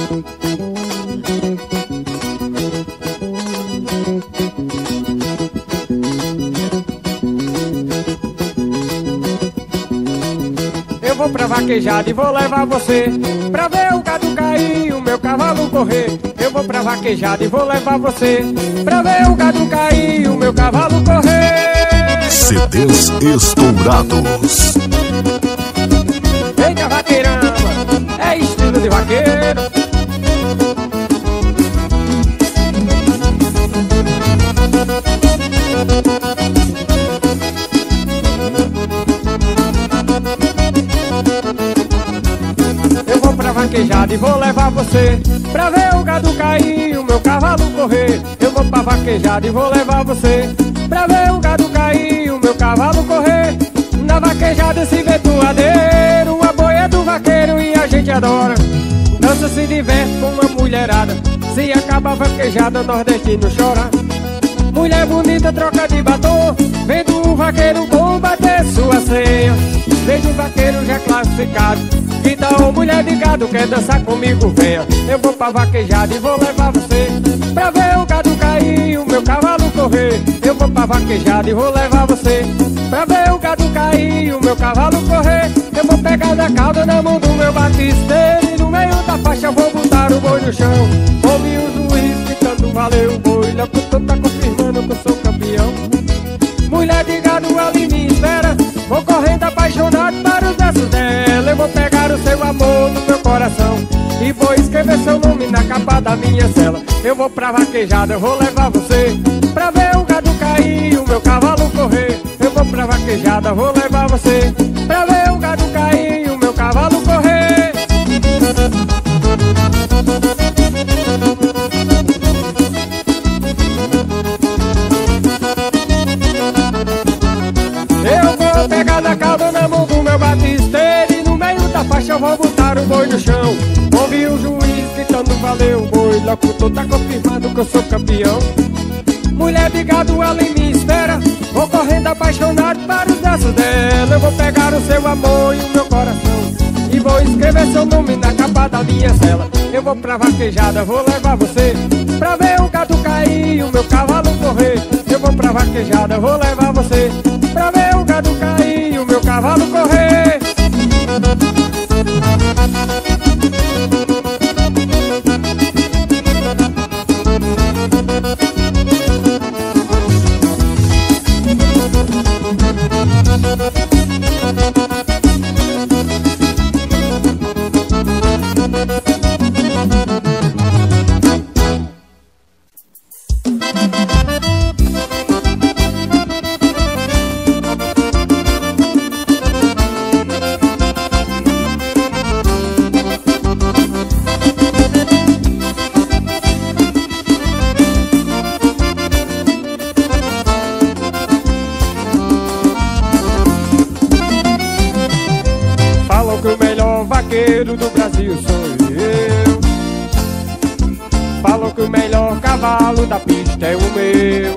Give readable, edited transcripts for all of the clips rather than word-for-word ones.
Eu vou pra vaquejada e vou levar você pra ver o gado cair e o meu cavalo correr. Eu vou pra vaquejada e vou levar você pra ver o gado cair e o meu cavalo correr. CDs estourados. Eita vaqueirama, é estilo de vaqueiro. Eu vou pra vaquejada e vou levar você pra ver o gado cair e o meu cavalo correr. Eu vou pra vaquejada e vou levar você pra ver o gado cair e o meu cavalo correr. Na vaquejada se vê doadeiro, a boia do vaqueiro e a gente adora. Dança, se diverte com uma mulherada, se acaba a vaquejada, nordestino chora. Mulher bonita troca de batom, vendo o vaqueiro combater sua senha. Vejo um vaqueiro já classificado, então mulher de gado quer dançar comigo, venha. Eu vou pra vaquejada e vou levar você pra ver o gado cair e o meu cavalo correr. Eu vou pra vaquejada e vou levar você pra ver o gado cair e o meu cavalo correr. Eu vou pegar da cauda na mão do meu batisteiro e no meio da faixa vou botar o boi no chão. Ouvi o juiz gritando valeu boi, locutor tá confirmando que eu sou campeão. Mulher de gado ali me espera, vou correndo apaixonado para os versos dela. Eu vou pegar o seu amor no meu coração e vou escrever seu nome na capa da minha cela. Eu vou pra vaquejada, eu vou levar você pra ver o gado cair e o meu cavalo correr. Eu vou pra vaquejada, vou levar você pra ver o gado cair e o meu cavalo correr. Eu vou pegar da cauda na mão do meu batisteiro e no meio da faixa eu vou botar o boi no chão. Ouvi o juiz gritando valeu boi, locutor tá confirmado que eu sou campeão. Mulher de gado ali me espera, vou correndo apaixonado para os braços dela. Eu vou pegar o seu amor e o meu coração e vou escrever seu nome na capa da minha cela. Eu vou pra vaquejada, vou levar você pra ver o gado cair e o meu cavalo correr. Eu vou pra vaquejada, vou levar você pra ver o gado cair e o meu cavalo correr. Que o melhor vaqueiro do Brasil sou eu. Falam que o melhor cavalo da pista é o meu.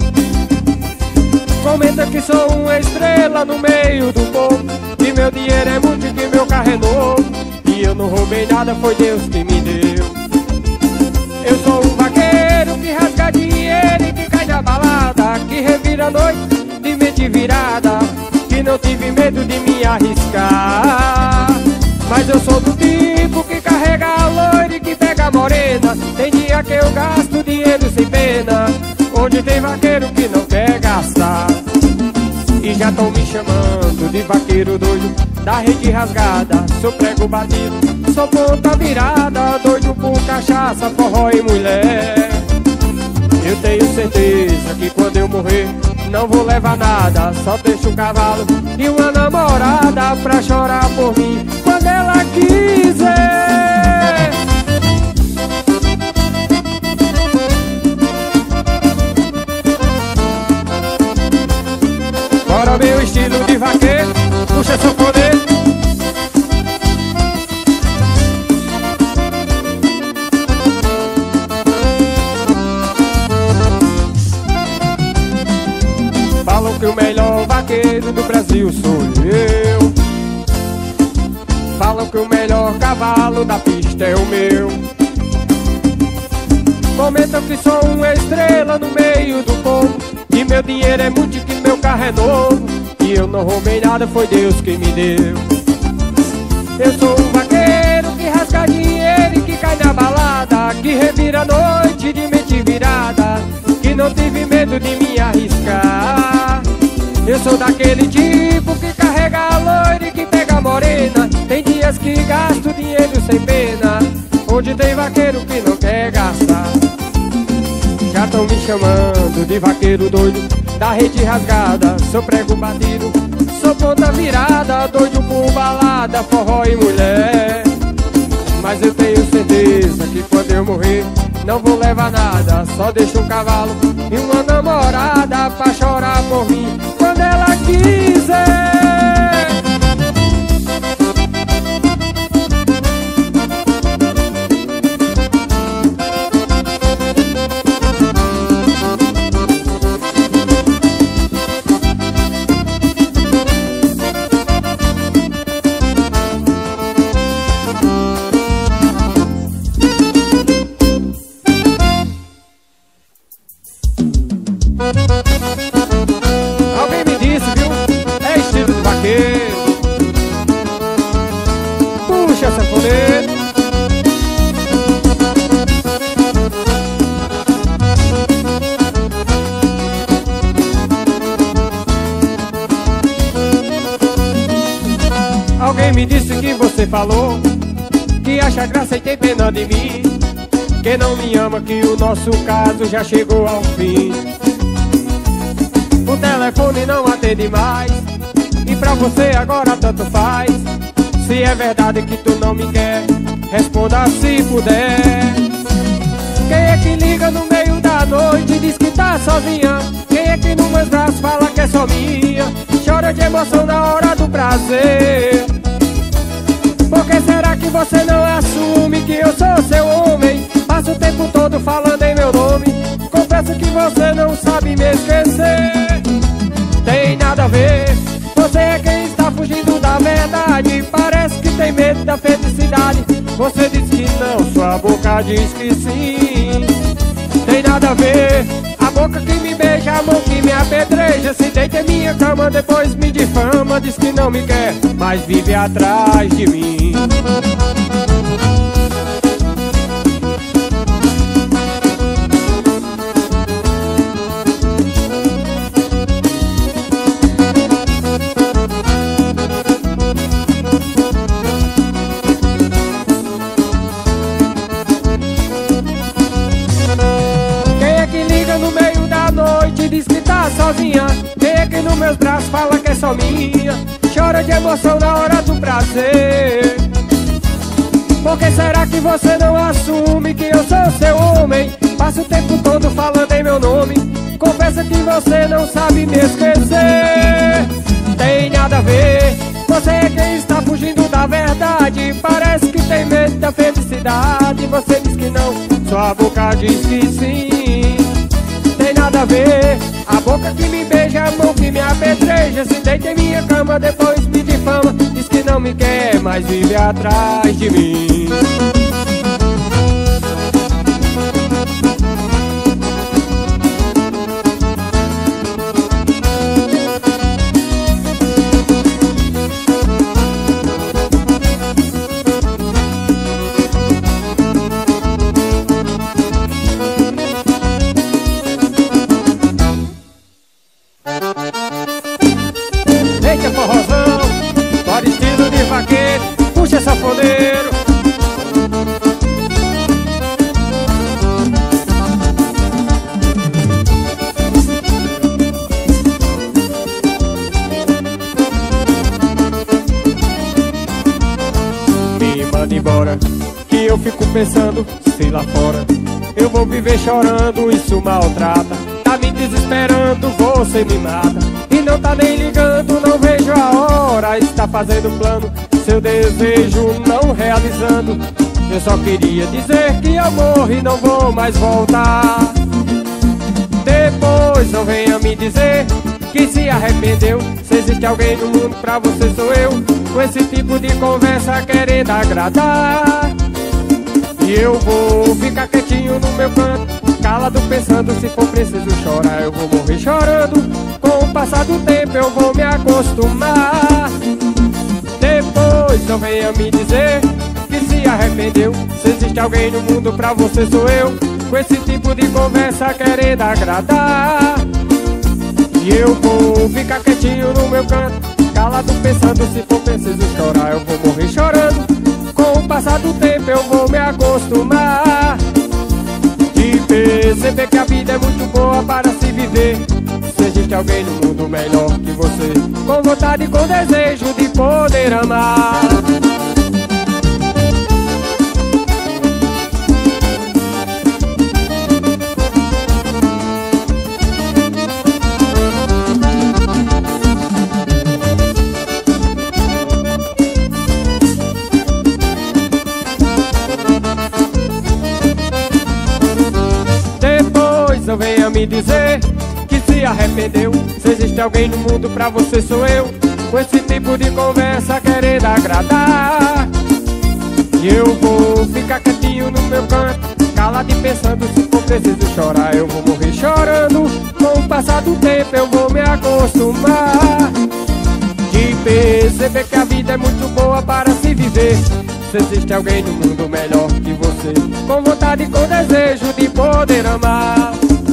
Comenta que sou uma estrela no meio do povo, que meu dinheiro é muito e que meu carro é novo, e eu não roubei nada, foi Deus que me deu. Eu sou um vaqueiro que rasga dinheiro e que cai na balada, que revira a noite de mente virada, que não tive medo de me arriscar. Mas eu sou do tipo que carrega a loira e que pega a morena. Tem dia que eu gasto dinheiro sem pena, onde tem vaqueiro que não quer gastar. E já tão me chamando de vaqueiro doido, da rede rasgada, sou prego batido, sou ponta virada, doido por cachaça, forró e mulher. Eu tenho certeza que quando eu morrer não vou levar nada, só deixo um cavalo e uma namorada pra chorar por mim quando ela quiser. Bora meu estilo de vaqueiro, puxa seu poder. Falam que o melhor vaqueiro do Brasil sou eu. Falam que o melhor cavalo da pista é o meu. comentam que sou uma estrela no meio do povo, que meu dinheiro é muito, que meu carro é novo, e eu não roubei nada, foi Deus que me deu. Eu sou um vaqueiro que rasga dinheiro e que cai na balada, que revira a noite de mente virada, que não tive medo de me arriscar. Eu sou daquele tipo que carrega a loira e que pega a morena, tem dias que gasto dinheiro sem pena, onde tem vaqueiro que não quer gastar. Já tão me chamando de vaqueiro doido, da rede rasgada, sou prego batido, sou ponta virada, doido por balada, forró e mulher. Mas eu tenho certeza que quando eu morrer não vou levar nada, só deixo um cavalo e uma namorada pra chorar por mim quando ela quiser. Alguém me disse, viu? É estilo de vaqueiro. Puxa, sanfoneiro. Alguém me disse que você falou que acha graça e tem pena de mim, que não me ama, que o nosso caso já chegou ao fim. O telefone não atende mais, e pra você agora tanto faz. Se é verdade que tu não me quer, responda se puder. Quem é que liga no meio da noite e diz que tá sozinha? Quem é que nos meus braços fala que é só minha? Chora de emoção na hora do prazer. Por que será que você não assume que eu sou seu homem? Passa o tempo todo falando em meu nome, confesso que você não sabe me esquecer. Tem nada a ver, você é quem está fugindo da verdade, parece que tem medo da felicidade. Você diz que não, sua boca diz que sim. Tem nada a ver, a boca que me beija, a mão que me apedreja, se deita em minha cama, depois me difama, diz que não me quer, mas vive atrás de mim. Diz que tá sozinha, quem é que nos meus braços fala que é só minha? Chora de emoção na hora do prazer. Por que será que você não assume que eu sou seu homem? Passa o tempo todo falando em meu nome, confessa que você não sabe me esquecer. Tem nada a ver, você é quem está fugindo da verdade, parece que tem medo da felicidade. Você diz que não, sua boca diz que sim. Tem nada a ver, a boca que me beija, a mão que me apedreja, se deita em minha cama, depois me difama, diz que não me quer, mas vive atrás de mim. Eita forrozão, bora estilo de vaqueiro, puxa sanfoneiro. Me manda embora, que eu fico pensando, se lá fora eu vou viver chorando, isso maltrata. Tá me desesperando, você me mata, e não tá nem ligando, não vejo a hora. Está fazendo plano, seu desejo não realizando. Eu só queria dizer que eu morro e não vou mais voltar. Depois não venha me dizer que se arrependeu. Se existe alguém no mundo, pra você sou eu, com esse tipo de conversa querendo agradar. E eu vou ficar quietinho no meu canto, calado pensando, se for preciso chorar eu vou morrer chorando. Com o passar do tempo eu vou me acostumar. Depois não venha me dizer que se arrependeu. Se existe alguém no mundo pra você sou eu, com esse tipo de conversa querendo agradar. E eu vou ficar quietinho no meu canto, calado pensando, se for preciso chorar eu vou morrer chorando. Com o passar do tempo eu vou me acostumar. De perceber que a vida é muito boa para se viver. Se existe alguém no mundo melhor que você, com vontade e com desejo de poder amar. Não venha me dizer que se arrependeu. Se existe alguém no mundo pra você sou eu, com esse tipo de conversa querendo agradar. E eu vou ficar quietinho no meu canto, calado e pensando, se for preciso chorar eu vou morrer chorando. Com o passar do tempo eu vou me acostumar. De perceber que a vida é muito boa para se viver. Se existe alguém no mundo melhor que você, com vontade e com desejo de poder amar.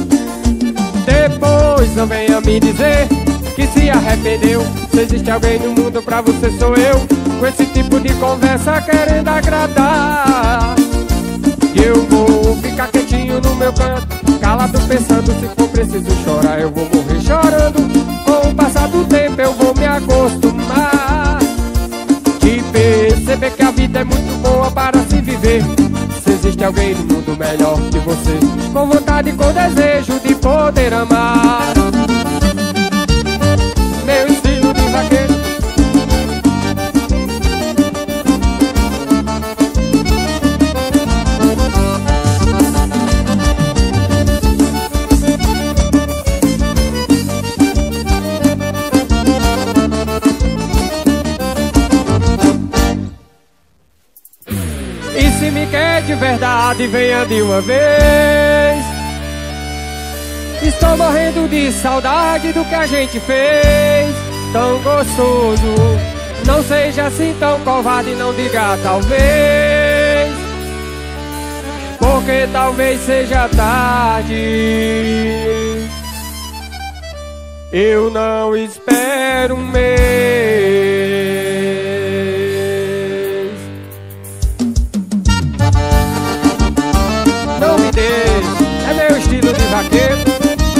Depois não venha me dizer que se arrependeu. Se existe alguém no mundo pra você sou eu, com esse tipo de conversa querendo agradar. E eu vou ficar quietinho no meu canto, calado pensando, se for preciso chorar eu vou morrer chorando. Com o passar do tempo eu vou me acostumar. De perceber que a vida é muito boa para se viver. Se existe alguém no mundo melhor que você, com vontade e com desejo de poder amar. Meu estilo de vaqueiro. E se me quer de verdade, venha de uma vez. Estou morrendo de saudade do que a gente fez, tão gostoso. Não seja assim tão covarde, não diga talvez, porque talvez seja tarde. Eu não espero um mês. Não me deixe, é meu estilo de vaqueiro.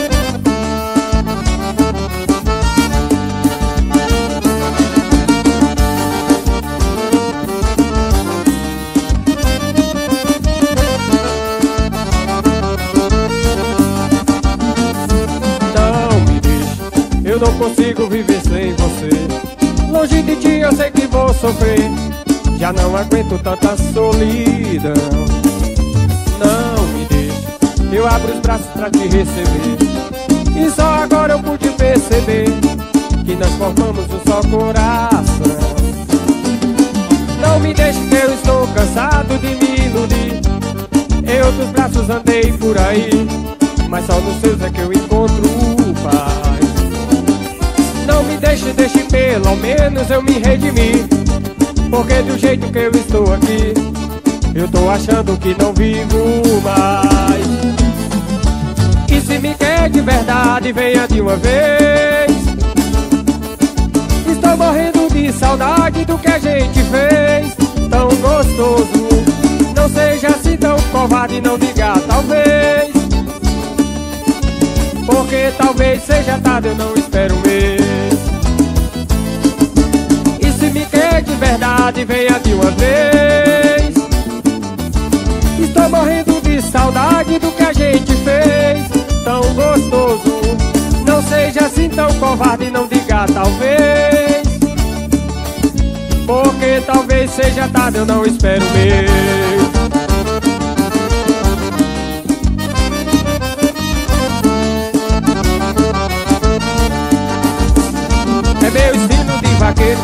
Eu não consigo viver sem você. Longe de ti eu sei que vou sofrer. Já não aguento tanta solidão. Não me deixe, eu abro os braços pra te receber. E só agora eu pude perceber que nós formamos um só coração. Não me deixe que eu estou cansado de me iludir. Em outros braços andei por aí, mas só nos seus é que eu encontro paz. Não me deixe, deixe pelo menos eu me redimir, porque do jeito que eu estou aqui, eu tô achando que não vivo mais. E se me quer de verdade, venha de uma vez. Estou morrendo de saudade do que a gente fez, tão gostoso. Não seja assim tão covarde, não diga talvez, porque talvez seja tarde, eu não espero um mês. E se me quer de verdade, venha de uma vez. Estou morrendo de saudade do que a gente fez, tão gostoso. Não seja assim tão covarde, não diga talvez, porque talvez seja tarde, eu não espero um mês. É meu estilo de vaqueiro.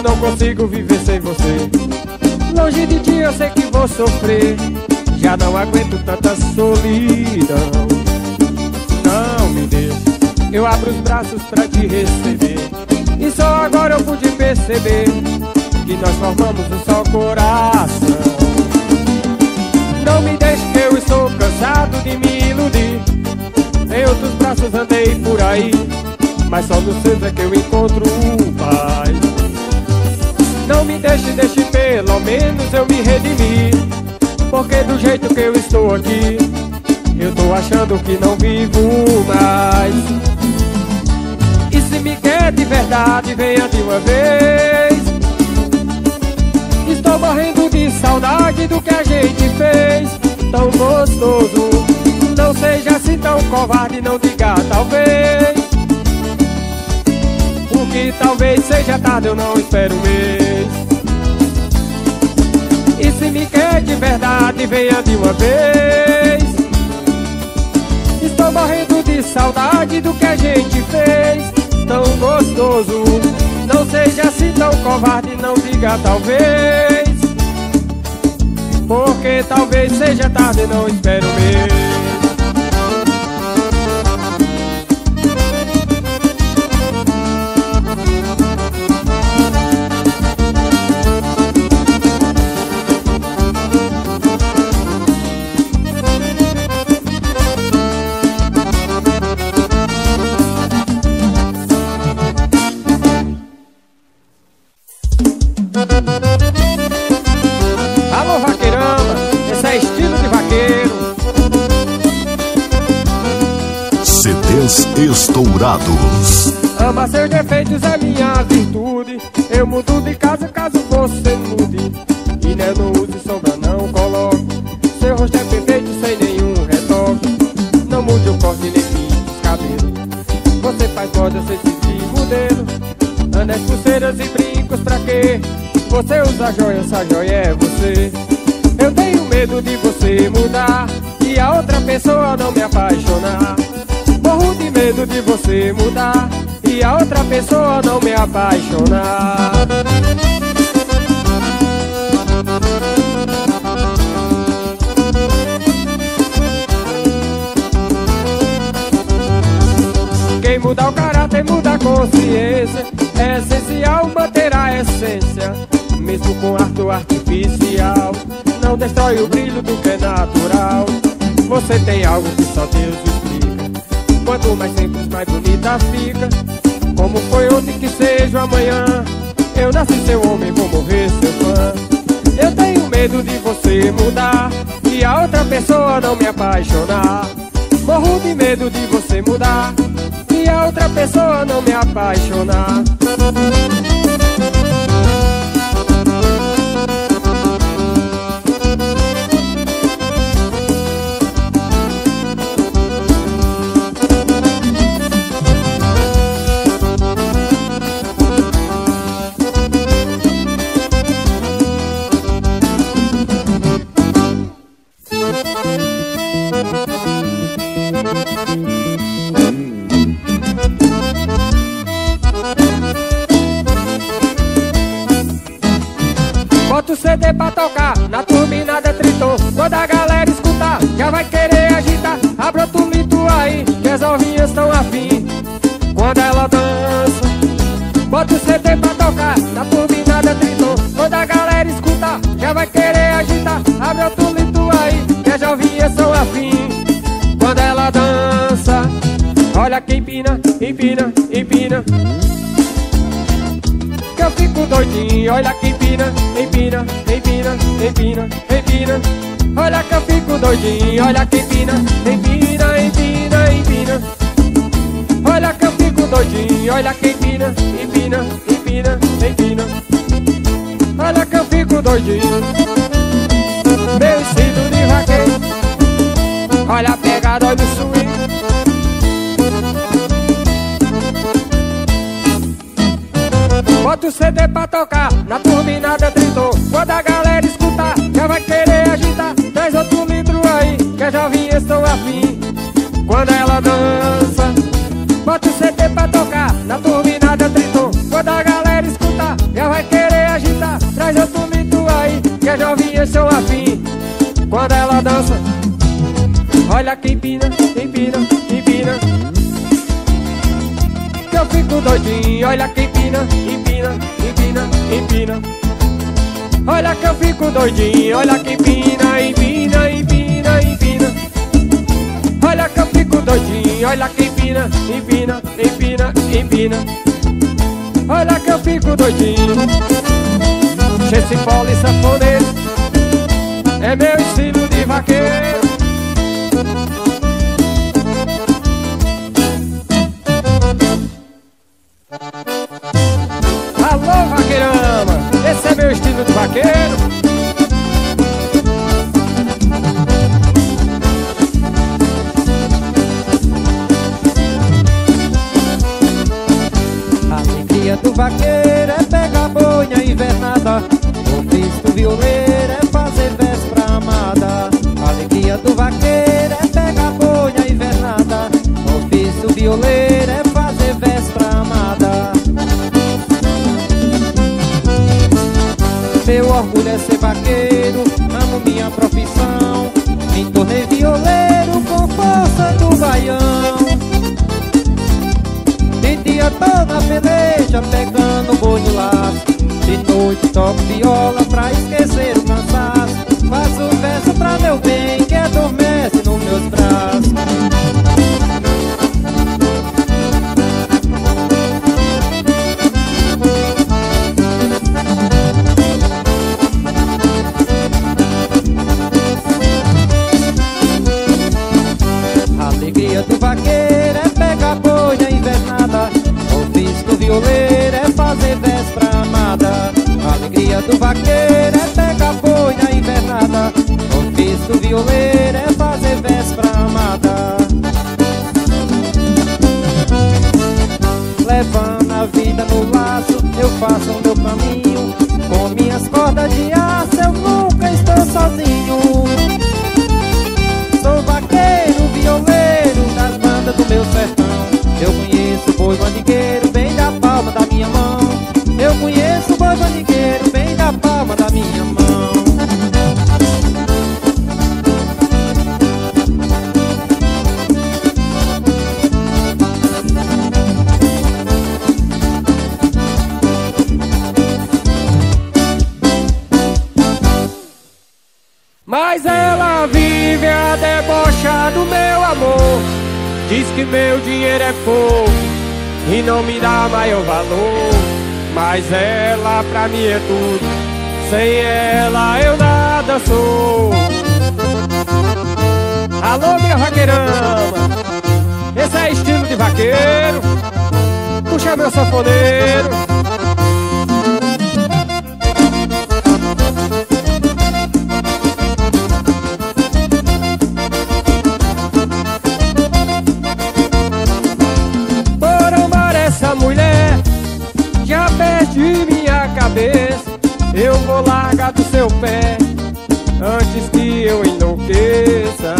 não consigo viver sem você. Longe de ti eu sei que vou sofrer, já não aguento tanta solidão. Não me deixe, eu abro os braços pra te receber, e só agora eu pude perceber que nós formamos um só coração. Não me deixe que eu estou cansado de me iludir, em outros braços andei por aí, mas só nos seus é que eu encontro paz. Não me deixe pelo menos eu me redimir, porque do jeito que eu estou aqui, eu tô achando que não vivo mais. E se me quer de verdade, venha de uma vez. Estou morrendo de saudade do que a gente fez, tão gostoso. Não seja assim tão covarde, não diga talvez, porque talvez seja tarde, eu não espero um mês. E se me quer de verdade, venha de uma vez. Estou morrendo de saudade do que a gente fez, tão gostoso. Não seja assim tão covarde, não diga talvez, porque talvez seja tarde, não espero um mês. Alô vaqueirama, esse é estilo de vaqueiro. CDs estourados. Ama seus defeitos é minha virtude, eu mudo de casa caso você mude. E não use sombra, não coloque, seu rosto é perfeito sem nenhum retoque. Não mude o corte nem pinte os cabelos, você faz moda sem sentir modelo. Anéis, pulseiras e brincos pra quê? Você usa joia, essa joia é você. Eu tenho medo de você mudar e a outra pessoa não me apaixonar. Morro de medo de você mudar e a outra pessoa não me apaixonar. Quem muda o caráter muda a consciência, é essencial manter a essência, mesmo com arte artificial. Não destrói o brilho do que é natural. Você tem algo que só Deus explica, quanto mais simples, mais bonita fica. Como foi ontem que seja amanhã, eu nasci seu homem, vou morrer seu fã. Eu tenho medo de você mudar e a outra pessoa não me apaixonar. Morro de medo de você mudar e a outra pessoa não me apaixonar. Bota o CD pra tocar, na turbinada triton. Quando a galera escutar, já vai querer agitar. Abre outro litro aí, que as novinhas tão afim quando ela dança. Bota o CD pra tocar, na turbinada triton. Quando a galera escutar, já vai querer agitar. Abre outro litro aí, que as novinhas tão afim quando ela dança. Olha que empina, empina, empina, que eu fico doidinho. Olha que empina, empina, empina, empina, empina. Olha que eu fico doidinho. Olha que empina, empina, empina, empina. Olha que eu fico doidinho. Olha que empina, empina, empina, empina. Olha que eu fico doidinho. Meu estilo de vaqueiro, olha a pegada, olha o swing. Bota o CD pra tocar, na turbinada triton. Quando a galera escutar, já vai querer agitar. Traz outro litro aí, que as novinhas estão afim quando ela dança. Bota o CD pra tocar, na turbinada triton. Quando a galera escutar, já vai querer olha que empina, empina, empina. Que eu fico doidinho, olha que empina, empina, empina, empina. Olha que eu fico doidinho, olha que empina, empina, empina, empina. Olha que eu fico doidinho, olha que empina, empina, empina, empina. Olha que eu fico doidinho. Esse polo e sanfoneiro é meu estilo de vaqueiro. Alô, vaqueirama, esse é meu estilo de vaqueiro. A alegria do vaqueiro é pegar boina invernada, o ofício do violeiro é fazer véspera amada. A alegria do vaqueiro é pegar boina invernada, o ofício do violeiro é fazer véspera amada. Meu orgulho é ser vaqueiro, amo minha profissão, me tornei violeiro com força do baião. De dia tô na peleja, pegando boi no laço, de noite toco viola pra esquecer o cansaço. Faço verso pra meu bem que adormece nos meus braços. A alegria do vaqueiro é pegar boina invernada, o ofício do violeiro é fazer véspera amada. A alegria do vaqueiro é pegar boina invernada, o ofício do violeiro é fazer véspera amada. Levando a vida no laço, eu faço o meu caminho, com minhas cordas de aço eu nunca estou sozinho. Sou vaqueiro, violeiro das bandas do meu sertão. Eu conheço o boi mandingueiro bem da palma da minha mão. Eu conheço o boi mandingueiro bem da palma da minha mão. Mas ela vive a debochar do meu amor. Diz que meu dinheiro é pouco e não me dá maior valor. Mas ela pra mim é tudo, sem ela eu nada sou. Alô, minha vaqueirama, esse é estilo de vaqueiro. Puxa meu sanfoneiro. Mulher, já perdi minha cabeça. Eu vou largar do seu pé antes que eu enlouqueça.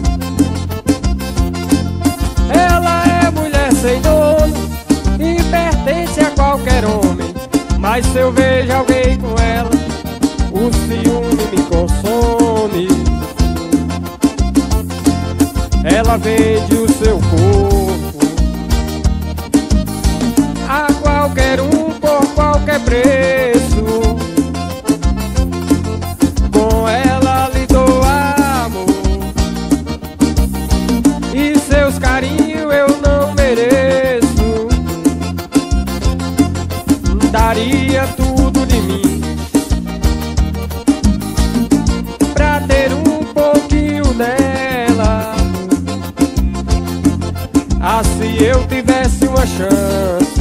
Ela é mulher sem dono e pertence a qualquer homem. Mas se eu vejo alguém com ela, o ciúme me consome. Ela vende o seu corpo a qualquer um por qualquer preço. Com ela lhe dou amor e seus carinhos eu não mereço. Daria tudo de mim pra ter um pouquinho dela. Ah, se eu tivesse uma chance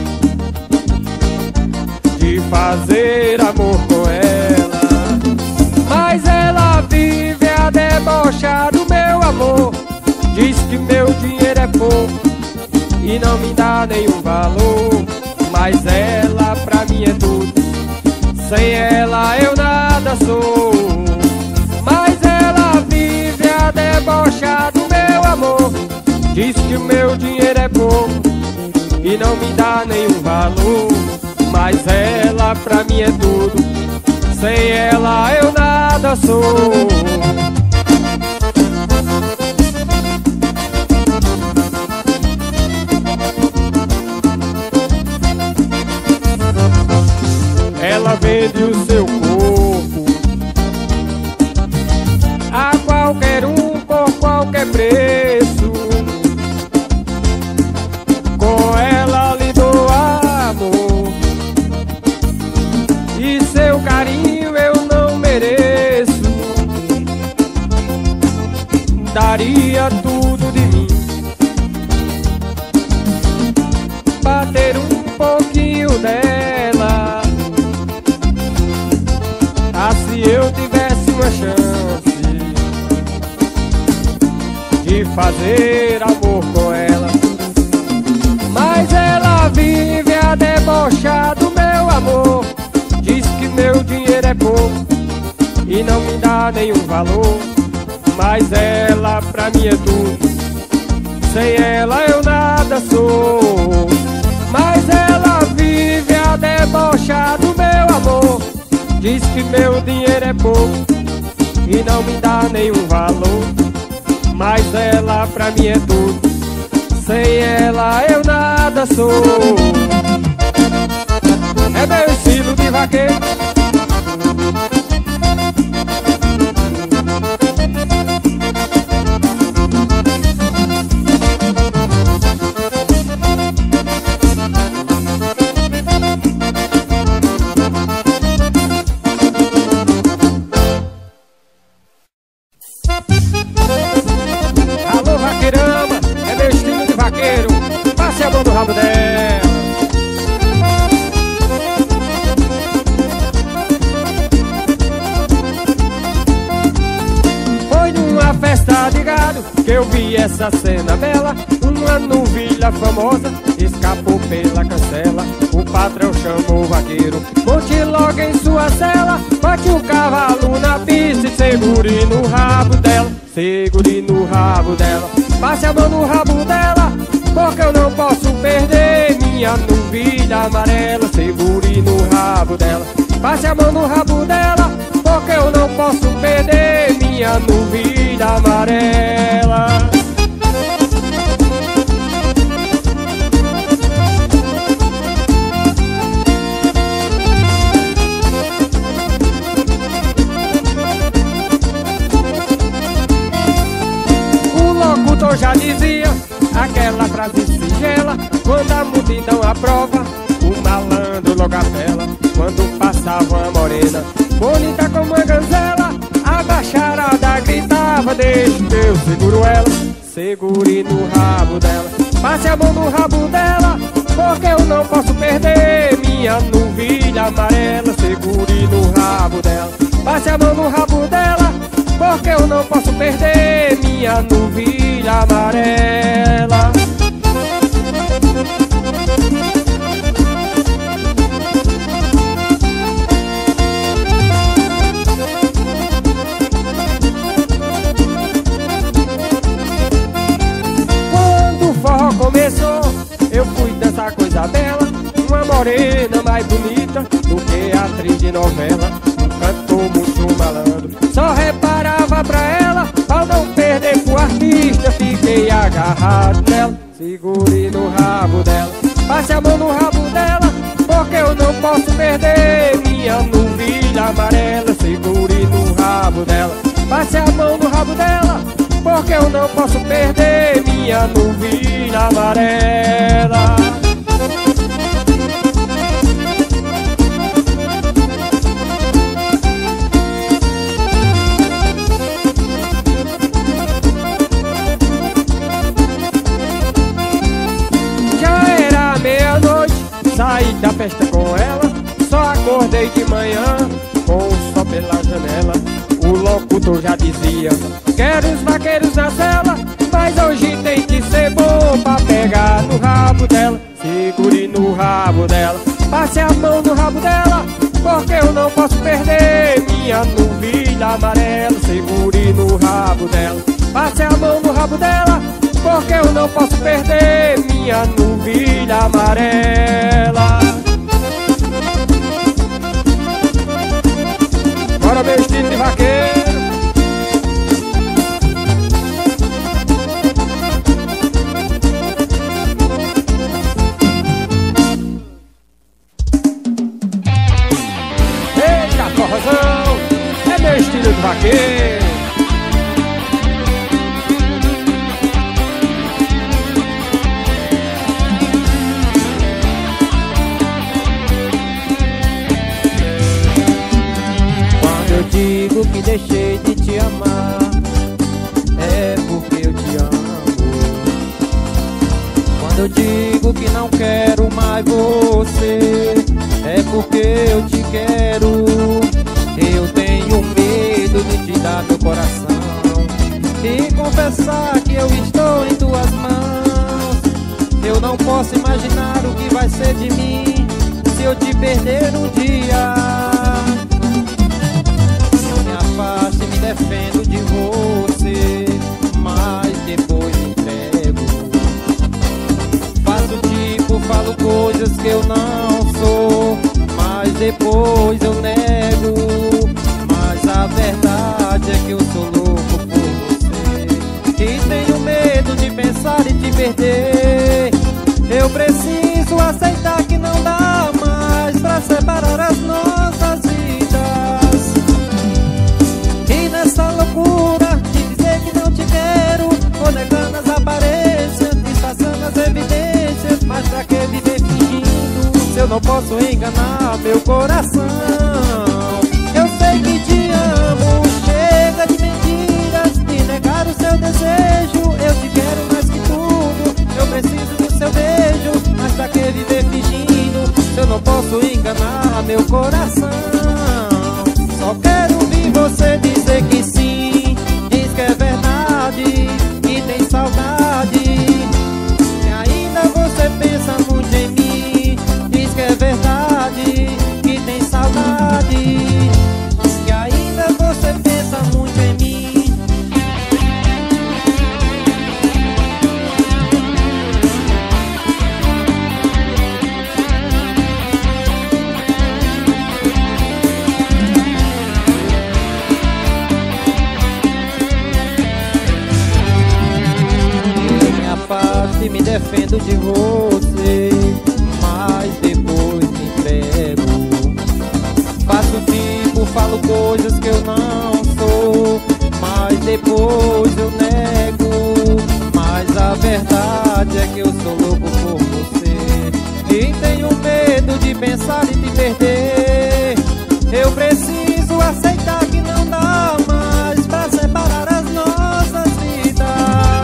de fazer amor com ela. Mas ela vive a debochar do meu amor. Diz que meu dinheiro é pouco e não me dá nenhum valor. Mas ela pra mim é tudo, sem ela eu nada sou. Mas ela vive a debochar do meu amor. Diz que o meu dinheiro é pouco e não me dá nenhum valor. Mas ela pra mim é tudo, sem ela eu nada sou. fazer amor com ela. Mas ela vive a debochar do meu amor. Diz que meu dinheiro é pouco e não me dá nenhum valor. Mas ela pra mim é tudo, sem ela eu nada sou. Mas ela vive a debochar do meu amor. Diz que meu dinheiro é pouco e não me dá nenhum valor. Mas ela pra mim é tudo, sem ela eu nada sou. É meu estilo de vaqueiro. Alô, vaqueirama, é meu estilo de vaqueiro. Passe a mão no rabo dela. Foi numa festa de gado que eu vi essa cena bela. Uma novilha famosa escapou pela cancela. O patrão chamou o vaqueiro, monte logo em sua cela. Bate o cavalo na pista e segure no rabo dela. Segure no rabo dela, passe a mão no rabo dela, porque eu não posso perder minha novilha amarela. Segure no rabo dela, passe a mão no rabo dela, porque eu não posso perder minha novilha amarela. Eu já dizia aquela frase singela, quando a multidão aprova, o malandro logo apela. Quando passava uma morena, bonita como uma gazela, a bacharada gritava, deixa que eu seguro ela. Segure no rabo dela, passe a mão no rabo dela, porque eu não posso perder minha novilha amarela. Segure no rabo dela, passe a mão no rabo dela, porque eu não posso perder minha novilha amarela. Quando o forró começou, eu fui dançar coisa bela. Uma morena mais bonita do que atriz de novela. Cantou muito malandro, só reparava pra ela. Ao não perder pro artista, fiquei agarrado nela. Segure no rabo dela, passe a mão no rabo dela, porque eu não posso perder minha novilha amarela. Segure no rabo dela, passe a mão no rabo dela, porque eu não posso perder minha novilha amarela. Saí da festa com ela, só acordei de manhã com o sol pela janela. O locutor já dizia, quero os vaqueiros na cela, mas hoje tem que ser bom pra pegar no rabo dela. Segure no rabo dela, passe a mão no rabo dela, porque eu não posso perder minha novilha amarela. Segure no rabo dela, passe a mão no rabo dela, porque eu não posso perder minha novilha amarela. Bora meu estilo de vaqueiro. Eita, forrozão, é meu estilo de vaqueiro. Digo que deixei de te amar, é porque eu te amo. Quando eu digo que não quero mais você, é porque eu te quero. Eu tenho medo de te dar meu coração, e confessar que eu estou em tuas mãos. Eu não posso imaginar o que vai ser de mim se eu te perder um dia. Eu me afasto e me defendo de você, mas depois me entrego. Faço tipo, falo coisas que eu não sou, mas depois eu nego. Mas a verdade é que eu sou louco por você e tenho medo de pensar em te perder. Eu preciso aceitar que não dá mais pra separar as nossas vidas. E nessa loucura de dizer que não te quero, vou negando as aparências, disfarçando as evidências. Mas pra que viver fingindo se eu não posso enganar meu coração? Eu sei que te amo, chega de mentiras, de negar o seu desejo. Eu te quero mais que tudo, eu preciso do seu beijo. Mas pra que viver fingindo se eu não posso enganar meu coração? Só quero ouvir você dizer que sim, diz que é verdade, que tem saudade, que ainda você pensa muito em mim. Diz que é verdade, que tem saudade, que ainda você pensa muito em mim. E me defendo de você, mas depois me entrego. Faço tipo, falo coisas que eu não sou, mas depois eu nego. Mas a verdade é que eu sou louco por você e tenho medo de pensar em te perder. Eu preciso aceitar que não dá mais pra separar as nossas vidas.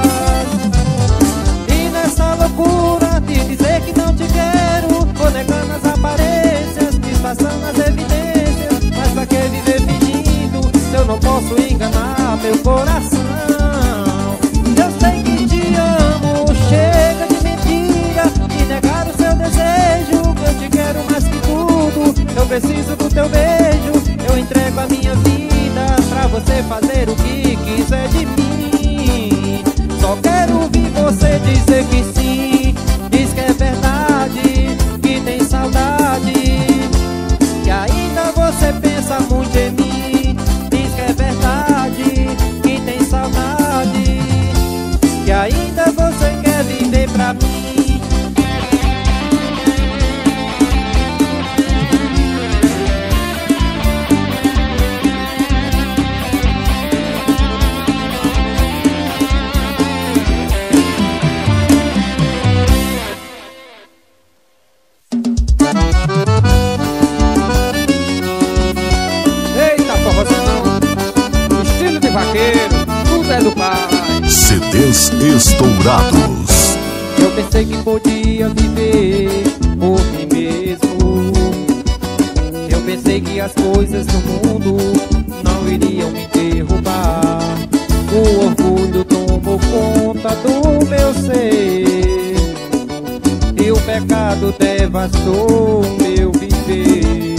Loucura de dizer que não te quero, vou negando as aparências, disfarçando as evidências. Mas pra que viver fingindo se eu não posso enganar meu coração? Eu sei que te amo, chega de mentira, de negar o seu desejo. Eu te quero mais que tudo, eu preciso do teu beijo. Eu entrego a minha vida pra você fazer o que quiser de mim. Só quero ouvir você dizer que sim, diz que é verdade, que tem saudade, que ainda você pensa muito em mim. Diz que é verdade, que tem saudade, que ainda você quer viver pra mim. CDs estourados. Eu pensei que podia viver por mim mesmo. Eu pensei que as coisas do mundo não iriam me derrubar. O orgulho tomou conta do meu ser e o pecado devastou o meu viver.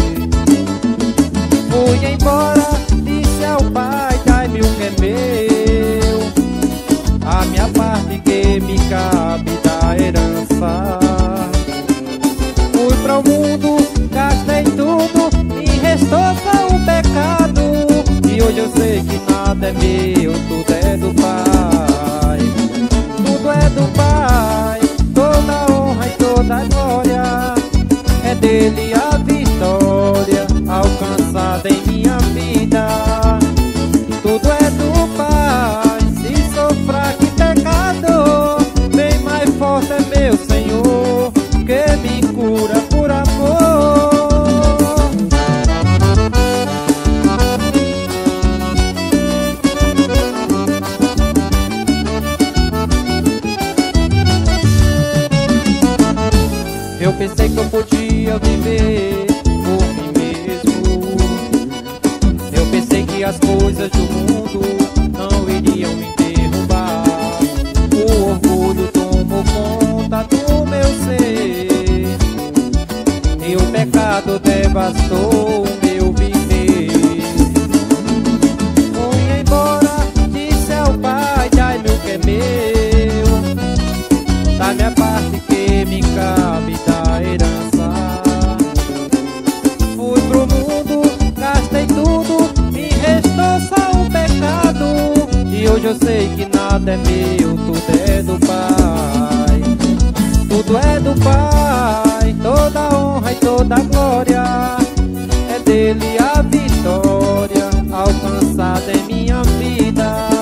Fui embora, disse ao pai, dai-me o que é meu, a minha parte que me cabe da herança. Fui para o mundo, gastei tudo e restou só o pecado. E hoje eu sei que nada é meu, tudo é do Pai. Tudo é do Pai, toda honra e toda glória é dele a vitória alcançada em minha vida. Tudo é do Pai, se sou fraco e pecador, bem mais forte é meu Senhor, que me cura por amor. Eu pensei que eu podia viver por mim mesmo. Eu pensei que as coisas do mundo não iriam me devastou o meu viver. Fui embora, disse ao pai, dai-me o que é meu, dá-me a parte que me cabe da herança. Fui pro mundo, gastei tudo, me restou só o pecado. E hoje eu sei que nada é meu, tudo é do Pai. Tudo é do Pai, toda honra e toda glória. É dele a vitória alcançada em minha vida.